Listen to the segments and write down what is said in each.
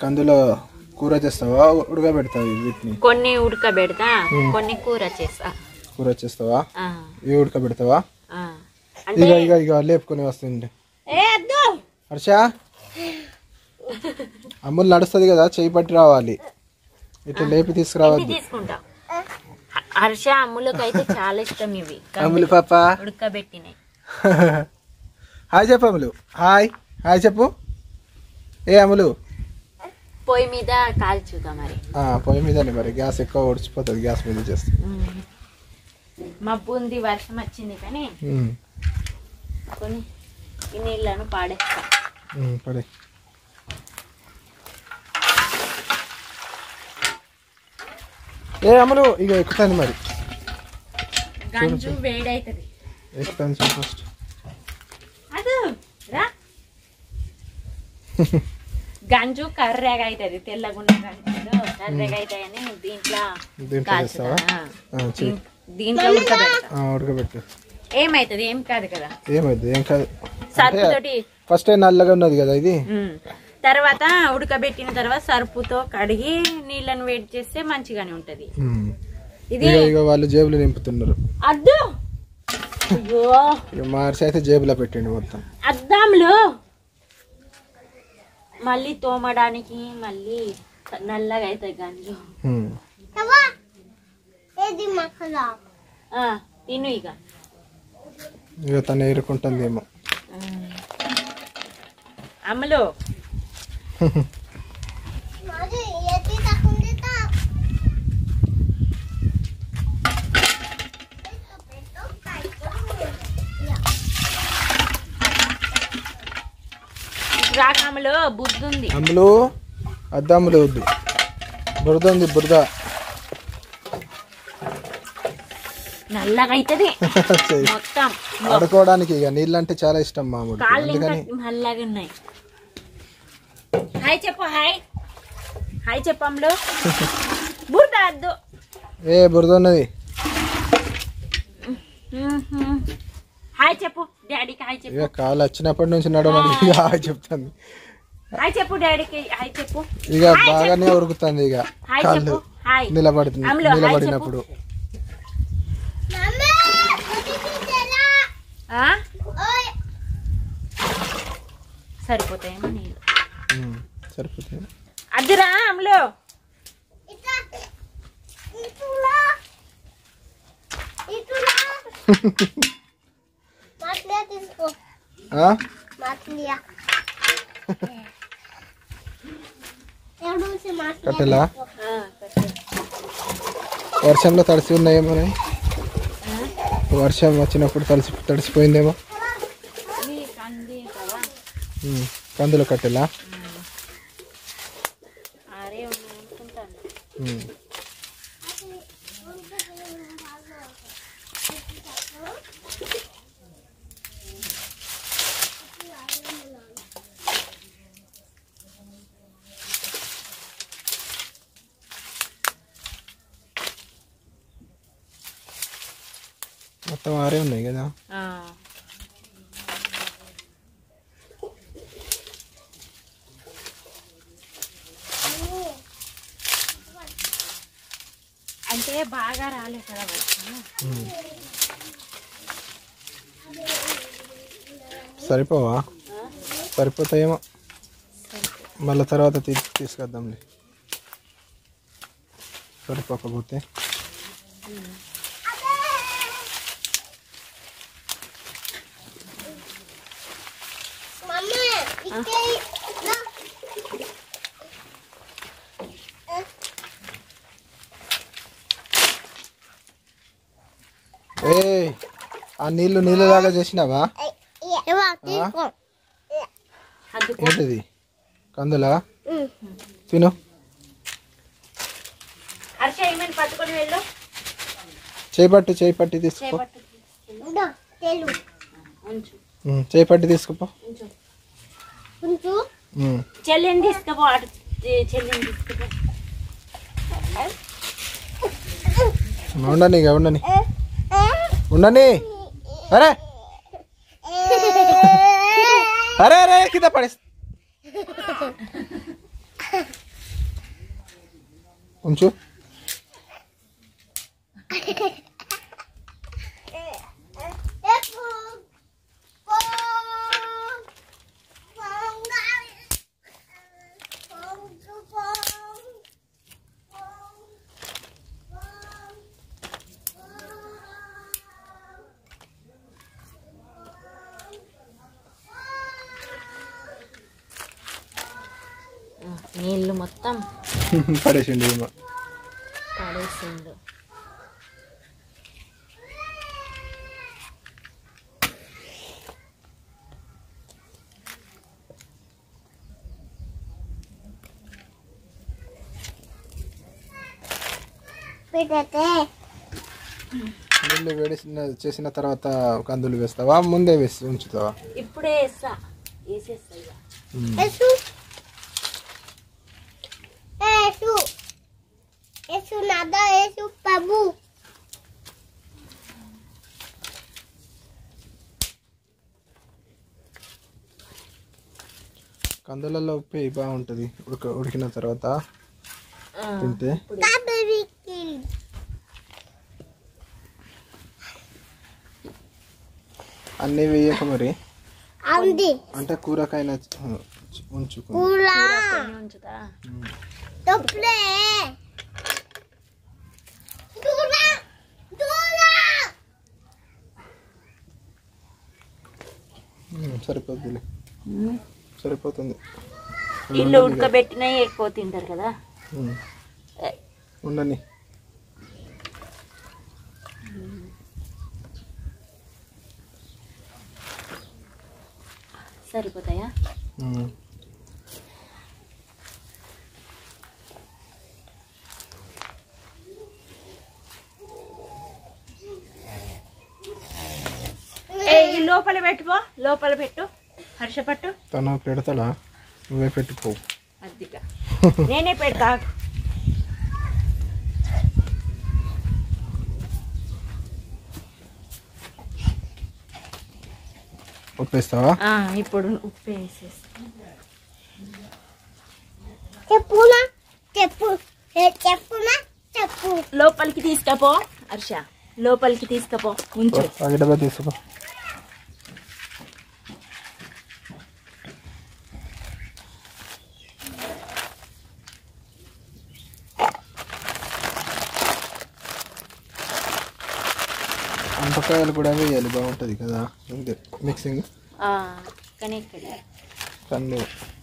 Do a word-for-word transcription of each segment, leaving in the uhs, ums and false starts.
కందులో కూర చేస్తావా ఉడకబెడతావు వీటిని? కొన్ని ఉడకబెడతా, కొన్ని కూర చేస్తా. కూర చేస్తావా? ఇవి ఉడకబెడతావా? ఇక ఇక ఇక లేపుకొని వస్తుంది. హర్ష అమ్ములు నడుస్తుంది కదా, చేయి పట్టి రావాలి, ఇట్లా లేపి తీసుకురావాలి. తీసుకుంటా. హర్ష అమ్ములకి అయితే చాలా ఇష్టం ఇవి అమ్ములు పాప ఉడకబెట్టినాయి. హాయ్ చెప్పు అమ్ములు. హాయ్ హాయ్ చెప్పు. ఏ అమ్ములు పొయ్యి మీద కాల్చుదా మరి? పొయ్యి మీదనే మరి, గ్యాస్ ఎక్కువ ఉడిచిపోతుంది, గ్యాస్ మీద చేస్తే. మబ్బు ఉంది, వర్షం వచ్చింది, కానీ కొన్ని ఈ నీళ్ళను పాడేస్తా. పడే ఏ అమ్ములు ఇక ఎక్కుతాను మరి. గంజు వేడైతుంది. ఎక్కుతాను ఫస్ట్. అది రా గంజు కర్రెగా అవుతుంది, తెల్లగుండ గంజులో కర్రెగా అవుతాయని దీంట్లో దీంట్లో ఉడకబెడతా. ఉడకబెట్టు. ఏమైతుంది? ఏం కాదు కదా. ఏమైంది? ఏం కాదు. సర్పుతోటి ఫస్ట్ నల్లగా ఉన్నది కదా ఇది, తర్వాత ఉడకబెట్టిన తర్వాత సర్పుతో కడిగి నీళ్ళని వేడి చేస్తే మంచిగానే ఉంటది. ఇది వాళ్ళు జేబులో నింపుతున్నారు. అద్దు మార్చి అయితే జేబులో పెట్టండి మొత్తం. అద్దాంలో మళ్ళీ తోమడానికి మళ్ళీ నల్లగా అవుతాయి గంజు. తిను ఇక ఇక తను ఏరుకుంటుందేమో అమ్మలో. రాకమ్మలో బుద్ధి ఉంది. అమ్ములు అద్దమ్ములు వద్దు, బురద ఉంది, బురద నల్లగా అవుతుంది మొత్తం. ఆడుకోవడానికి ఇక నీళ్ళు అంటే చాలా ఇష్టం మామూలు. నల్లగా ఉన్నాయి. హాయ్ చెప్పు. హాయ్ హాయ్ చెప్పంలో. బురద వద్దు. ఏ బురద ఉన్నది. హాయ్ చెప్పు డాడీకి. హాయ్ చెప్పు. కాలు వచ్చినప్పటి నుంచి నడవడానికి హాయ్ చెప్తాను. హాయ్ చెప్పు డాడీకి. హాయ్ చెప్పు. ఇక బాగానే ఉరుకుతుంది ఇక కాళ్ళు నిలబడుతుంది, నిలబడినప్పుడు. సరిపోతాయేమో నీళ్ళు. సరిపోతాయి. అదిరా అమ్ములు. కట్టెలా వర్షంలో తడిసి ఉన్నాయేమో, వర్షం వచ్చినప్పుడు తడిసి తడిసిపోయిందేమో. కందులో కట్టెలా మొత్తం ఆరే ఉన్నాయి కదా. అంటే బాగా రాలే కదా. సరిపోవా? సరిపోతాయేమో, మళ్ళీ తర్వాత తీసి తీసుకొద్దాంలే. సరిపోకపోతే ఏ ఆ నీళ్ళు నీళ్ళలాగా చేసినావా? ఏంటిది? కందులా? తిను. చేపట్టి చేపట్టి తీసుకో. చేపట్టి తీసుకోపో. చెల్లిని తీసుకుపో. చెల్లిని తీసుకుపో. ఉండని ఇక ఉండని ఉండని. అరే అరే అరే కింద పడేస్తా. ఉంచు. నీళ్ళు మొత్తం పడేసిండు ఏమో. పడేసిండు. నీళ్ళు వేడిసిన చేసిన తర్వాత కందులు వేస్తావా, ముందే వేసి ఉంచుతావా? ఇప్పుడే వేస్తా, వేసేస్తా ఇక. Eso nada, eso pabu. కందులలో ఉప్పు బాగుంటుంది ఉడక ఉడికిన తర్వాత తింటే. అన్నీ వేయక మరి, అంటే కూరకైనా ఉంచుకో. ఉంచుతా. సరిపోతుంది, సరిపోతుంది. ఇల్లు ఉడకబెట్టినవి ఎక్కువ తింటారు కదా. ఉండని. సరిపోతాయా? లోపల పెట్టుకో, లోపల పెట్టు. హర్ష పట్టు. తను పెడతాడా? నువ్వే పెట్టుకో. అదిగా నేనే పెడతా. ఉప్పేస్తావా? ఇప్పుడు ఉప్పు వేసేస్తా. చెప్పునా చెప్పు చెప్పునా చెప్పు. లోపలికి తీసుకపో హర్ష, లోపలికి తీసుకపో. ఉంచు. డబ్బా తీసుకో. అంపకాయలు కూడా వేయాలి, బాగుంటుంది కదా మిక్సింగ్. కానీ ఇక్కడ కన్ను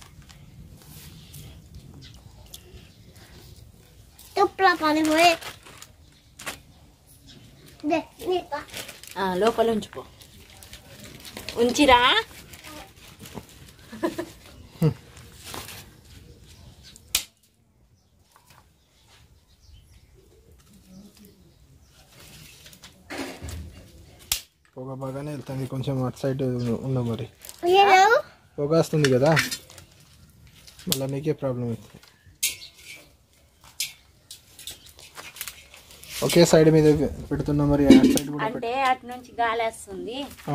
లోపల ఉంచిపో. ఉంచిరా. పొగ బాగానే వెళ్తుంది, కొంచెం అటు సైడ్ ఉండ మరి. పొగ వస్తుంది కదా, మళ్ళీ నీకే ప్రాబ్లం అవుతుంది. ఒకే సైడ్ మీద పెడుతున్నా మరి, అటు సైడ్ కూడా అంటే అటు నుంచి గాలి వస్తుంది,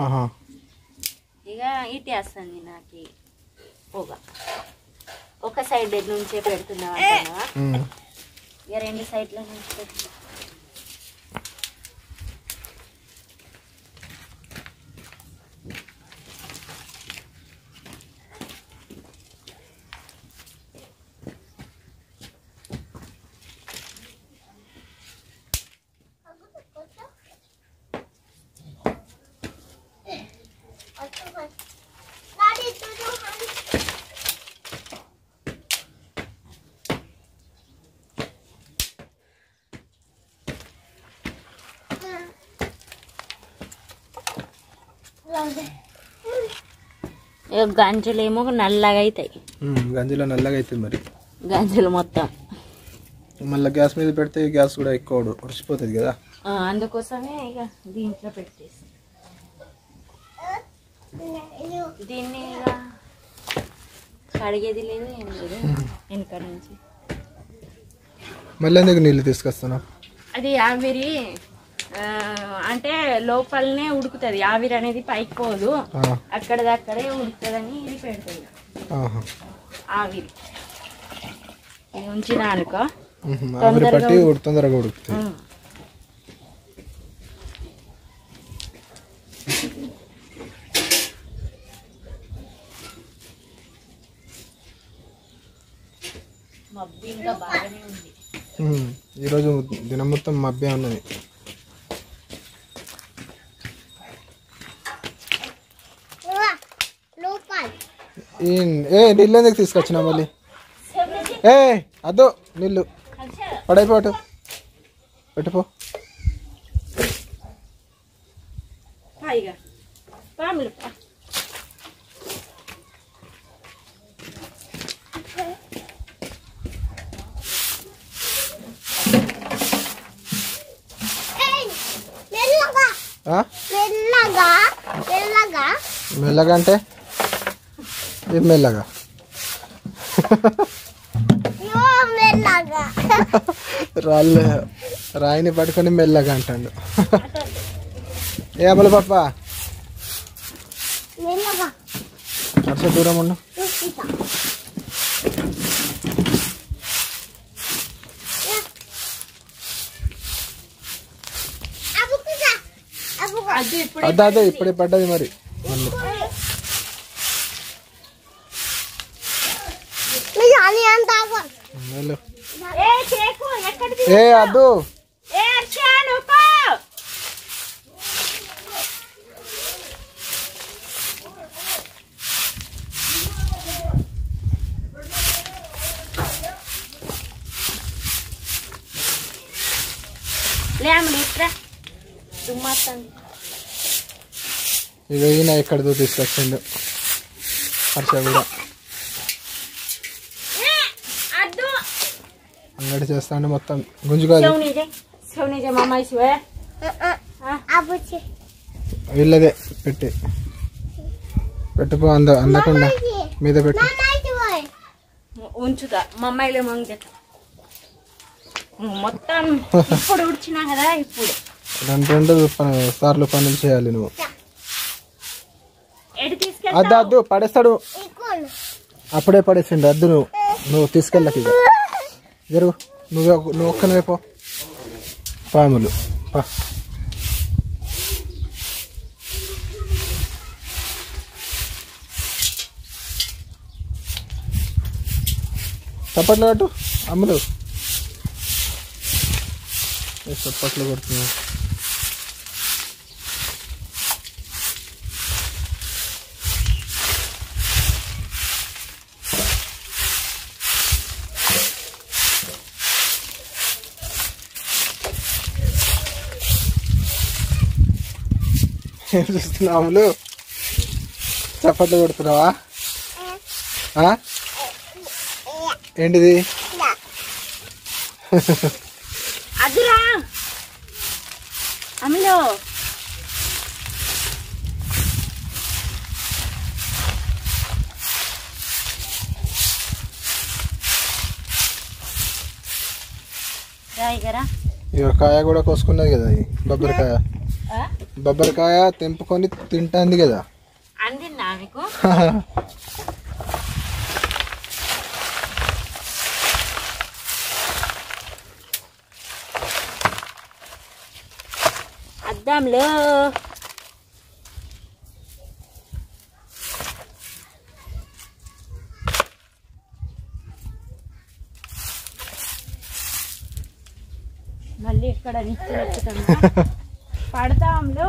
ఇక ఇటు వస్తుంది నాకు పొగ. ఒక సైడ్ నుంచే పెడుతున్నావా? ఇక రెండు సైడ్ల నుంచి పెడుతున్నా. గంజలు ఏమో నల్లగా అవుతాయి. గంజలో నల్లగా అవుతుంది మరి గంజలు మొత్తం. మళ్ళీ గ్యాస్ మీద పెడితే గ్యాస్ కూడా ఎక్కువ ఉడిచిపోతుంది కదా, అందుకోసమే ఇక దీంట్లో పెట్టేసి దీన్ని ఇక కడిగేది లేదు, ఏం లేదు. వెనక నుంచి మళ్ళీ ఎందుకు నీళ్ళు తీసుకొస్తాను? అది ఆవిరి అంటే లోపలనే ఉడుకుతుంది, ఆవిరి అనేది పైకి పోదు, అక్కడదక్కడే ఉడుకుతుందని ఇది పెడుతుంది ఆవిరి. ఇది ఉంచిన అనుకో ఆవిరి పట్టి తొందరగా ఉడుకుతాయి. మబ్బి ఇంకా బాగానే ఉంది. ఈరోజు దినం మొత్తం మబ్బే ఉన్నది. ఏ నీళ్ళు ఎందుకు తీసుకొచ్చినా మళ్ళీ? ఏ అదో నీళ్ళు పడైపోటు పెట్టుపో. మెల్లగా అంటే ఏం మెల్లగా? రాళ్ళ రాయిని పట్టుకొని మెల్లగా అంటాడు. ఏ అమలు పాప అట్లా దూరం ఉండు. అదే అదే ఇప్పుడే పడ్డది మరి. ఏ అద్దు ఇక ఈయన ఎక్కడితో తీసుకొచ్చిండు హర్ష కూడా. అంగడి చేస్తాండి మొత్తం గుంజుకాదు. వీళ్ళదే పెట్టి పెట్టుకో. అంద అందకుండా మీద పెట్టు ఉంచుతా. మా అమ్మాయిలే మొత్తం ఇప్పుడు ఉడిచినా కదా. ఇప్పుడు రెండు రెండు సార్లు పనులు చేయాలి నువ్వు. అద్దు అద్దు పడేస్తాడు. అప్పుడే పడేసిండు అద్దు. నువ్వు నువ్వు తీసుకెళ్ళకి జరుగు. నువ్వు నువ్వు ఒక్కనే పో. పాములు పా. చప్పట్లు కట్టు అమ్ములు. చప్పట్లు కొడుతున్నావు. ఏం చూస్తున్నావు అమ్ములు? చప్పట్లు కొడుతున్నావా? ఏంటిది? అదురా అమ్ములు. ఇక కాయ కూడా కోసుకున్నది కదా. బొబ్బరికాయ బొబ్బరికాయ తెంపుకొని తింటాంది కదా. అందిందా మీకు? అద్దాంలో మళ్ళీ ఎక్కడ నిచ్చెన ఎక్కుతాం పడతాంలో.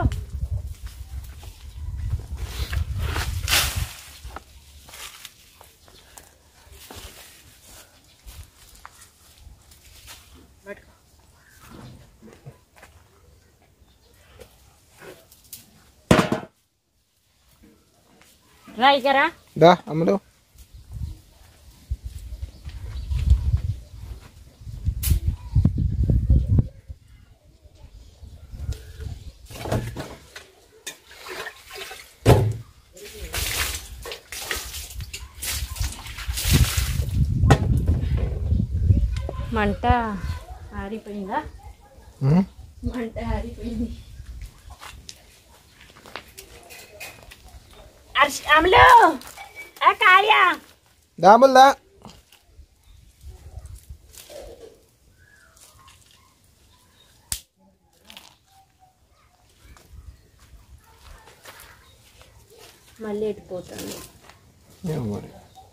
రాయి కరా దా అమ్ములు. మంట ఆరిపోయిందా? మంట ఆరిపోయింది. అమలు కార్య దాముల్దా మళ్ళీ ఎట్టిపోతుంది. ఏమో మరి.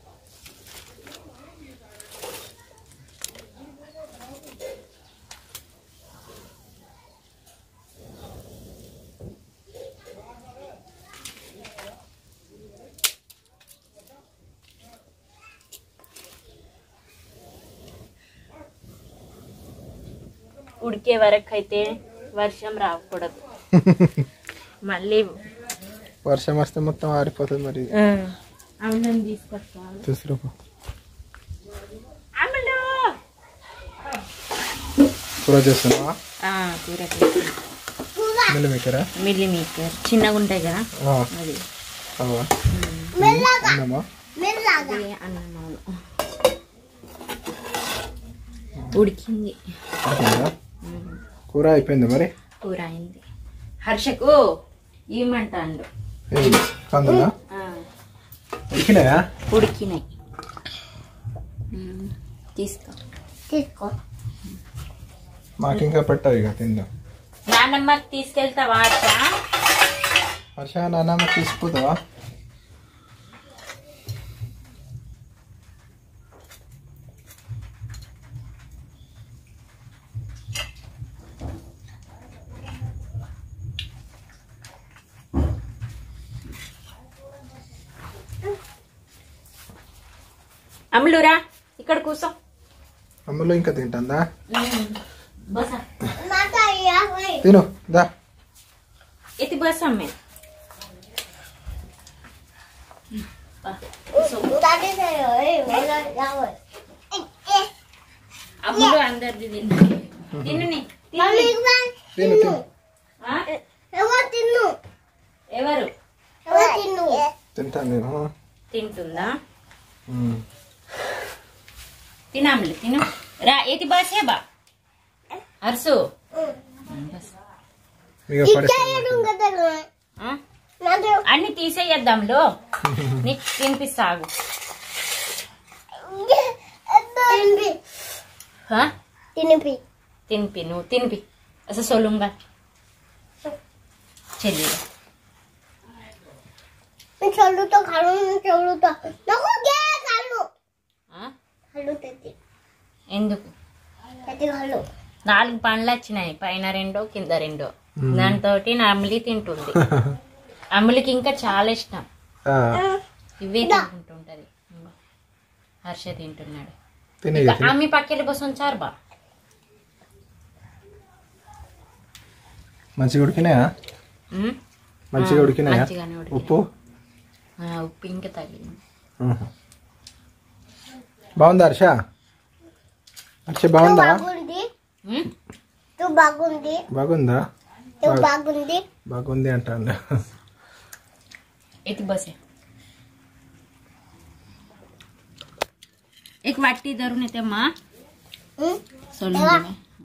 ఉడికే వరకు అయితే వర్షం రాకూడదు. మళ్ళీ వర్షం వస్తే మొత్తం ఆరిపోతుంది మరి. అన్నం తీసుకొస్తాను. తీసుకురా. అమ్ములు కూర చేస్తున్నావా? కూర మిల్లి మేకరా? మిల్లి మేకర్ చిన్నగా ఉంటాయి కదా అది. అన్నమా? అన్నం ఉడికింది. కూర అయిపోయింది మరి? కూర అయింది. హర్షకు ఏమంటాడు? కందులా ఉడికినాయా? ఉడికినాయి. తీసుకో తీసుకో. మాకు ఇంకా పెట్టావు ఇక తిందాం. నాన్నమ్మకి తీసుకెళ్తావా హర్ష? హర్ష నాన్నమ్మ తీసుకుపోతావా? అమ్ములురా ఇక్కడ కూర్చో. అమ్మలో ఇంకా తింటుందా? బస తిను దా. ఎత్తి బస్ అమ్మే. అమ్ములు అందరిది తిన్ను. తిన్ను తిను తిను. ఎవరు తింటాను నేను. తింటుందా? తినాములు తిను రా. ఏది బాసే బా అర్సు అన్ని తీసేయద్దాంలో నీకు తినిపిస్తాగు. తినిపి తినిపి నువ్వు తినిపి. అసలు సొలుంగా చెల్లి చల్లుతో కాలు చల్లుతో నాకు గే కాలు కాలు తెచ్చి. ఎందుకు? తెచ్చి కాలు నాలుగు పండ్లు వచ్చినాయి, పైన రెండో కింద రెండో. దాంతో నా అమ్ములి తింటుంది. అమ్ములికి ఇంకా చాలా ఇష్టం ఇవే తింటుంటది. హర్ష తింటున్నాడు. అమ్మి పక్కెళ్ళి కోసం ఉంచారు బా. మంచిగా ఉడికినాయా? మంచిగా ఉడికినాయా? ఉప్పు ఉప్పు ఇంకా తగిలింది. బాగుందా హర్ష? హర్ష బాగుందా? బాగుంది. బాగుందా? బాగుంది బాగుంది అంటాను. एक बस है एक वाटी धरून येते माँ सोलून